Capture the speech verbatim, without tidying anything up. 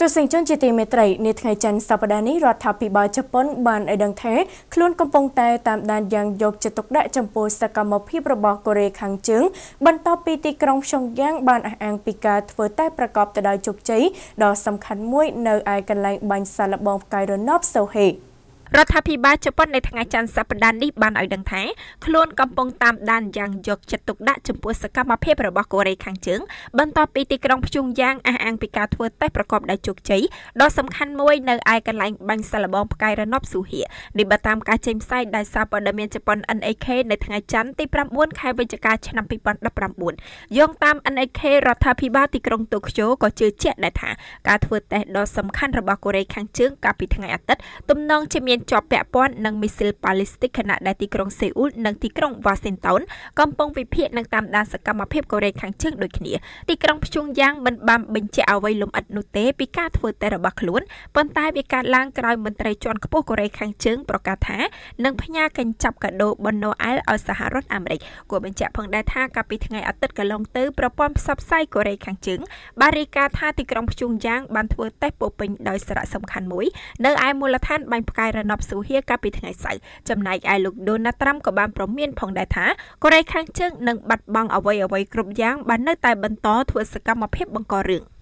ទស្សនិកជនជាទីមេត្រីនាថ្ងៃច័ន្ទសប្តាហ៍នេះរដ្ឋាភិបាលជប៉ុនបានឲ្យដឹងថាខ្លួនកំពុងតែតាមដានយ៉ាងយកចិត្តទុកដាក់ចំពោះសកម្មភាពរបស់កូរ៉េខាងជើងបន្ទាប់ពីទីក្រុងព្យុងយ៉ាងបានអះអាងពីការធ្វើតែប្រកបទៅដោយជោគជ័យដ៏សំខាន់មួយនៅឯកន្លែងបាញ់សាកល្បងផ្កាយរណបសូហេរដ្ឋាភិបាលជប៉ុននៅថ្ងៃច័ន្ទសប្តាហ៍នេះបានឲ្យដឹងថាខ្លួនកំពុងតាមដានយ៉ាងយកចិត្តទុកដាក់ចំពោះសកម្មភាពរបស់កូរ៉េខាងជើងបន្ទាប់ពីទីក្រុងព្យុងយ៉ាងអះអាងពីការធ្វើតេស្តប្រកបដោយជោគជ័យដ៏សំខាន់មួយនៅឯកន្លែងបាញ់សាកល្បងផ្កាយរណបសូហេនេះបើតាមការចេញផ្សាយដោយសារព័ត៌មានជប៉ុន N H K នៅថ្ងៃច័ន្ទទី៩ខែវិច្ឆិកាឆ្នាំពីរពាន់ដប់ប្រាំបួនយោងតាម N H K រដ្ឋាភិបាលទីក្រុងតូក្យូក៏ជឿជាក់ដែរថាការធ្វើតេស្តដ៏សំខាន់របស់កូរ៉េខាងជើងកាលពីថ្ងៃអាទិត្យទំនងជាមានជាប់ពាក់ព័ន្ធនឹងមីស៊ីលប៉ាឡេស្ទិកខណៈដែលទីក្រុងសេអ៊ូលនិងទីក្រុងវ៉ាស៊ីនតោនកំពុងវិភាគនឹងតាមដានសកម្មភាពកូរ៉េខាងជើងដូចគ្នាទីក្រុងព្យុងយ៉ាងមិនបានបញ្ជាក់អ្វីលម្អិតនោះទេពីការធ្វើតេស្តរបស់ខ្លួនប៉ុន្តែវាកើតឡើងក្រោយមន្ត្រីជាន់ខ្ពស់កូរ៉េខាងជើងប្រកាសថានឹងផ្ញើកញ្ចប់កាដូបណ្ណូអែលឲ្យសហរដ្ឋអាមេរិកគួរបញ្ជាក់ផងដែរថាកាលពីថ្ងៃអាទិត្យកន្លងទៅប្រព័ន្ធផ្សព្វផ្សាយកូរ៉េខាងជើងបានរាយការណ៍ថាទីក្រុងព្យុងយ៉ាងបានធ្វើតេស្តពោពេញដោយសារៈសំខាន់មួយនៅឯមូលដ្ឋានបាញ់ផ្កាយរណបសូហេកាលពីថ្ងៃសៅរ៍ចំណែកឯលោក Donald Trump ក៏បានប្រមានផងដែរថាកូរ៉េខាងជើងនឹងបាត់បង់អ្វីៗគ្រប់យ៉ាងបាននៅតែបន្តធ្វើសកម្មភាពបង្ករឿង